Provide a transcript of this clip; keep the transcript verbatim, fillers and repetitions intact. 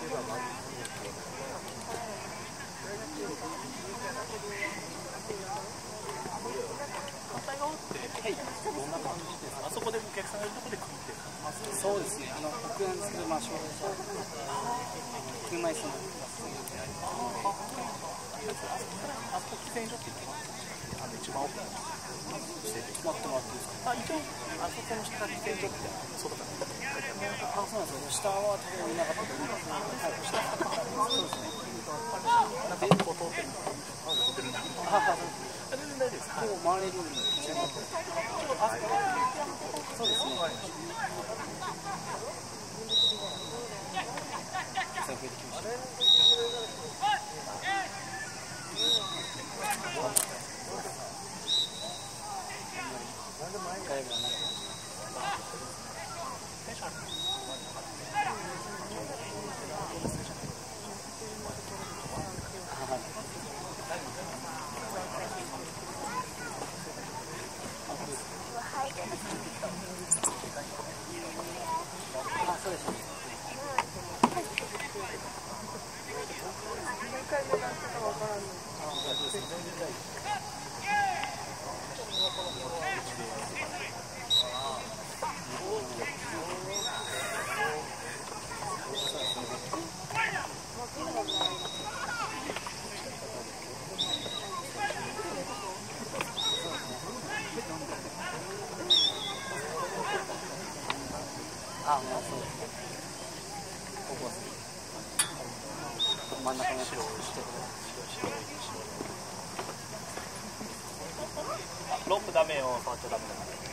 あそこでお客さんがいるところで組んでる。 そうですね。あの僕なんですけど、まあ車椅子の。 あそこ喫煙所って言ってます。あの一番奥のして止まってもらっていいですか。 あ、一応あそこの下が喫煙所って外から書いてある。 あ、そうなんですよ。下は多分見なかったと思います。はい、下。そうですね。 なんかここ通ってる。あ、通ってるんだ。 あ、 全然大丈夫です。 もう回れるんで。そうですね。増えてきました。あ、そうですね。あ、もうそうですね。ここですね。真ん中の白をしてロープダメよ、触っちゃダメだから。